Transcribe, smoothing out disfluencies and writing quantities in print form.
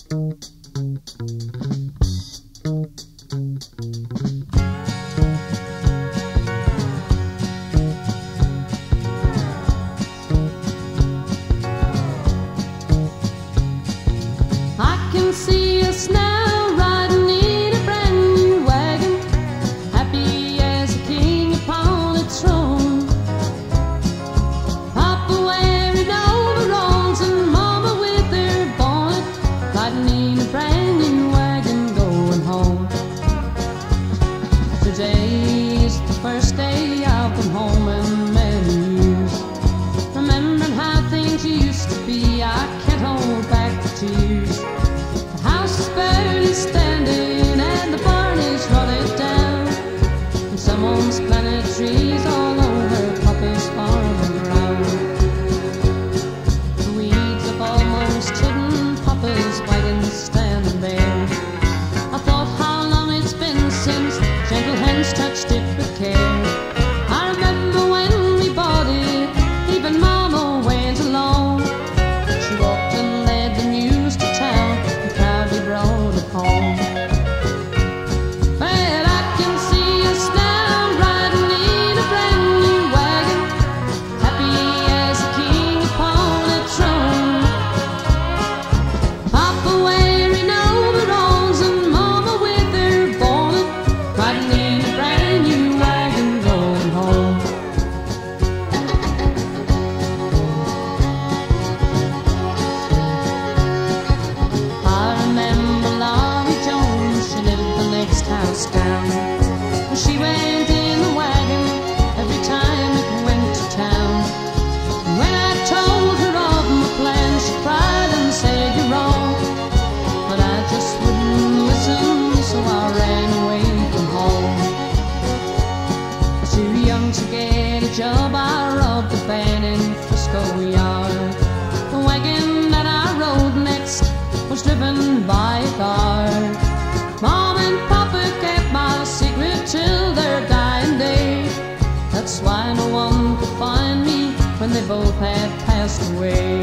I can see us now riding in a brand new wagon, happy as a king upon a throne. Papa wearing overalls and Mama with her bonnet, riding in a brand new wagon going home. Today is the first day I've been home in many years. Remembering how things used to be, I can't hold back the tears. The house is barely standing and the barn is rotted down, and someone's planted trees all over Papa's farm ground. The weeds have almost hidden Papa's wagon standing there. I thought how long it's been since gentle hands touched it with care. I remember when we bought it, even Mama went along. She walked and led the news to town and proudly brought it home. But I can see us now riding in a brand new wagon, happy as a king upon a throne. Papa wearing overalls and Mama with her bonnet, riding in a brand new wagon going home. I remember Laurie Jones, she lived the next house down. She went in the wagon every time it went to town. When I told her of my plan, she cried and said, "You're wrong." But I just wouldn't listen, so I ran away from home. Too young to get a job, I robbed a band in Frisco Yard. The wagon that I rode next was driven by a car. Mom and Papa kept my secret till their dying day. That's why no one could find me when they both had passed away.